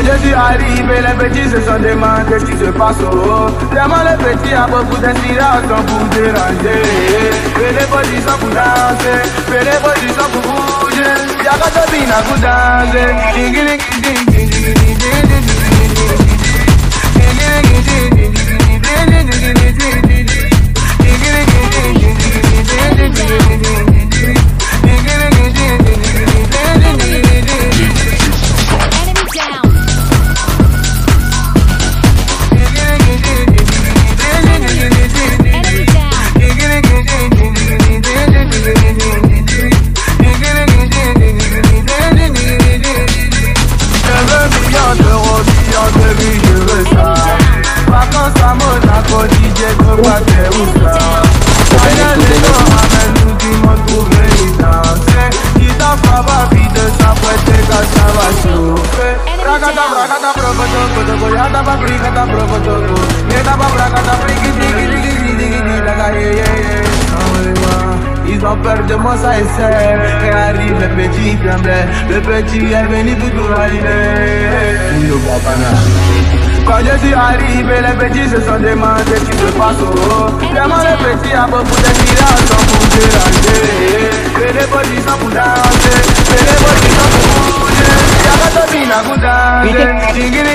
je suis arrivé, les petits se sont demandés ce qui se passe au haut. Vraiment les petits à beaucoup d'inspiration pour déranger. Fais les positions pour danser, fais les positions pour bouger. Y'a pas de bine à vous danser. Ils ont peur de moi, ça essaie. Et arrive le petit tremblait. Le petit est venu pour tout rallumer. Quand je suis arrivé, les petits se sont demandés ce qui se passe au haut. Vraiment les petits à beaucoup d'inspiration pour déranger. Fais les positions pour danser, fais les positions pour bouger. Y'a pas de bine à vous danser.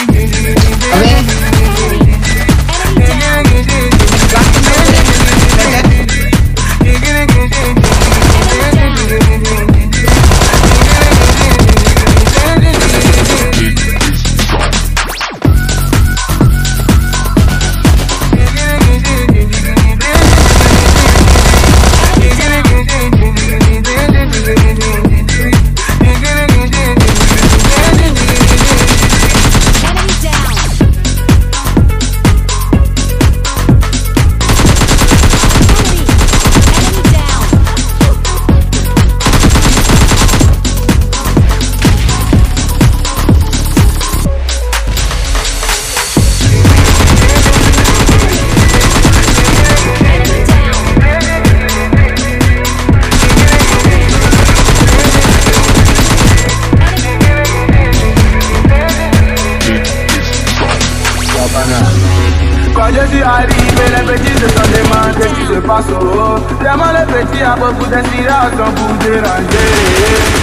Quand je suis arrivé, les petits se sont demandés ce qui se passe au haut. Vraiment les petits à beaucoup d'inspiration pour déranger.